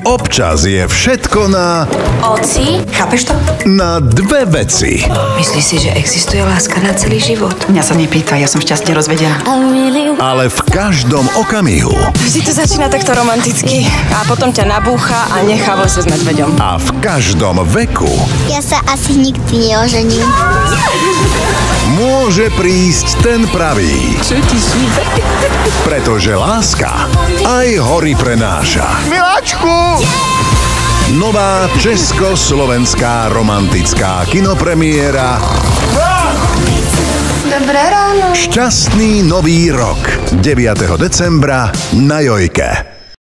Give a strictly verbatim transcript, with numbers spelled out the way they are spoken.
občas je všetko na... Oci, chápeš to? Na dve veci. Myslíš si, že existuje láska na celý život? Mňa sa nepýta, ja som šťastne rozvedená. Ale v každom okamihu. Vždy to začína takto romanticky a potom ťa nabúcha a nechá v lese s medveďom. A v každom veku. Ja sa asi nikdy neožením. Môže prísť ten pravý. Čo ti šíbe? Pretože láska aj hory prenáša. Miláčku! Nová československá romantická kinopremiéra Dobré ráno. Šťastný nový rok deviateho decembra na Jojke.